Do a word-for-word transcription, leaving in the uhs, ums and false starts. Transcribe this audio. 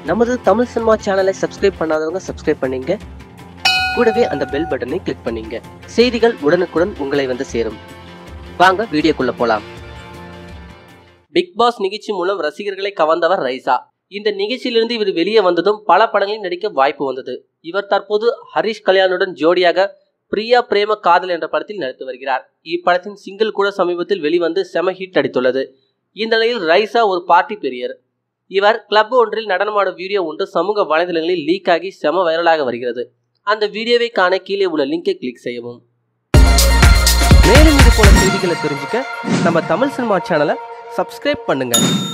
நமது தமிழ் சினிமா சேனலை சப்ஸ்கிரைப் பண்ணாதவங்க சப்ஸ்கிரைப் பண்ணீங்க, கூடவே அந்த பெல் பட்டனை கிளிக் பண்ணீங்க. செய்திகள் உடனுக்குடன் உங்களை வந்து சேரும். வாங்க வீடியோக்குள்ள போலாம். பிக் பாஸ் நிகழ்ச்சி மூலம் ரசிகர்களை கவர்ந்தவர் ரைசா. இந்த நிகழ்ச்சியிலிருந்து இவர் வெளியே வந்ததும் பல படங்களில் நடிக்க வாய்ப்பு வந்தது. இவர் தற்போது ஹரிஷ் கல்யாணுடன் ஜோடியாக பிரியா பிரேம காதல் என்ற படத்தில் நடித்து வருகிறார். இப்படத்தின் சிங்கிள் கூட சமீபத்தில் வெளிவந்து செம ஹிட் அடித்துள்ளது. இந்த நிலையில் ரைசா ஒரு பார்ட்டி பிரியர். இவர் கிளப் ஒன்றில் நடனமாடும் வீடியோ ஒன்று சமூக வலைதளங்களில் லீக் ஆகி செம வைரலாக வருகிறது. அந்த வீடியோவை காண கீழே உள்ள லிங்கை கிளிக் செய்யவும். மேலும் இது போல செய்திகளை தெரிஞ்சுக்க நம்ம தமிழ் சினிமா சேனலை சப்ஸ்கிரைப் பண்ணுங்க.